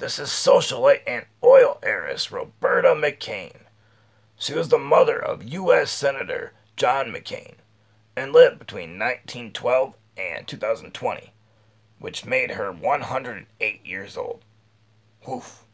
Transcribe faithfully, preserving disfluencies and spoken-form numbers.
This is socialite and oil heiress Roberta McCain. She was the mother of U S Senator John McCain and lived between nineteen twelve and two thousand twenty, which made her one hundred eight years old. Woof.